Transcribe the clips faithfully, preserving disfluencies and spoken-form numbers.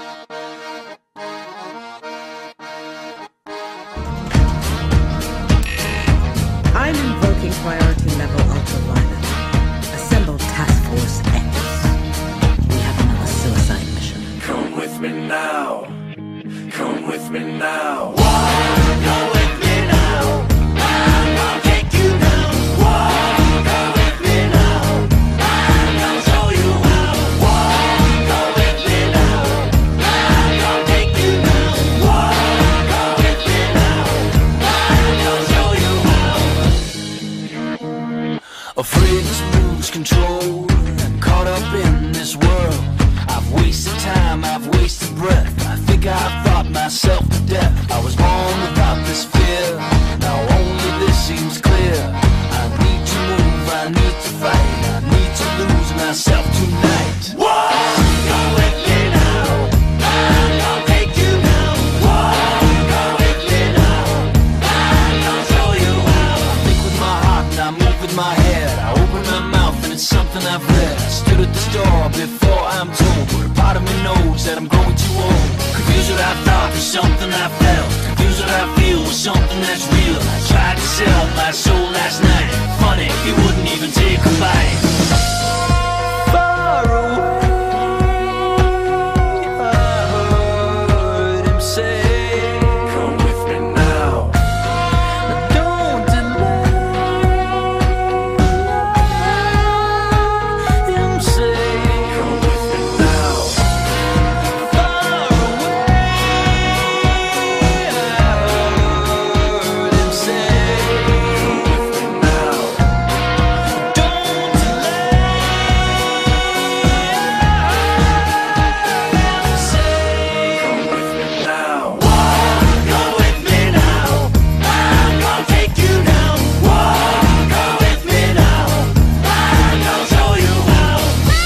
I'm invoking priority level ultraviolet. Assemble Task Force X. We have another suicide mission. Come with me now. Come with me now. Walk, go with me now. I'll take you now. Walk, go with me now. I'll show you how. Walk, go with me now. I'll take you now. Walk, go with me now. I'll show you how. Afraid to lose control. I'm caught up in this world. I've wasted time, I've wasted breath. I think I've thought myself to death. I was born without this fear. Now only this seems clear. I need to move, I need to fight. I need to lose myself tonight. Walk, go with me now. I'll take you now. Walk, go with me now. I'll show you how. I think with my heart and I move with my head. I open my mouth and it's something I've read. I stood at the store before I'm told, but a part of me knows that I'm growing too old. Confused what I thought was something I felt. Confused what I feel was something that's real. I tried to sell my soul last night. Funny, he wouldn't even take a bite. Far away, I heard him say, come with me now. Don't delay. Him say, come with me now. Far away, I heard him say, come with me now. Don't delay. Him say, come with me now. Walk, go with me now. I'm gonna take you now. Walk, go with me now. I'm gonna show you how.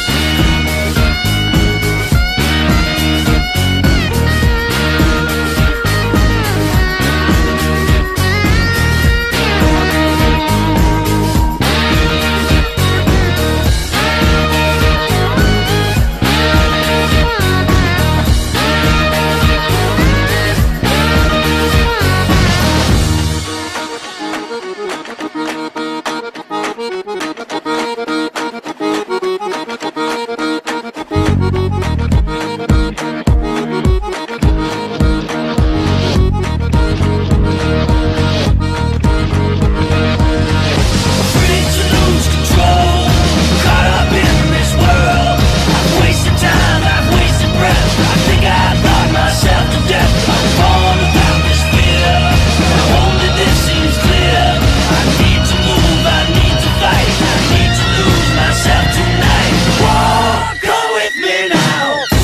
Afraid to lose control, caught up in this world. I've wasted time, I've wasted breath. I think I thought myself to death. I was born without this fear. Now only this seems clear. I need to move, I need to fight. I need to lose myself tonight. Walk, go with me now.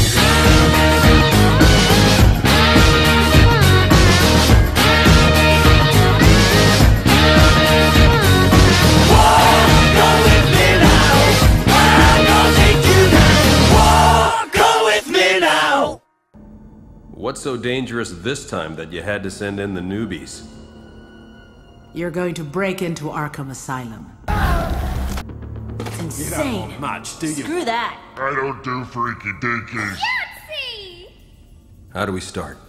Walk, go with me now. I'm gonna take you now. Walk, go with me now. What's so dangerous this time that you had to send in the newbies? You're going to break into Arkham Asylum. It's insane. Much, do you? Screw that. I don't do freaky dinkies. How do we start?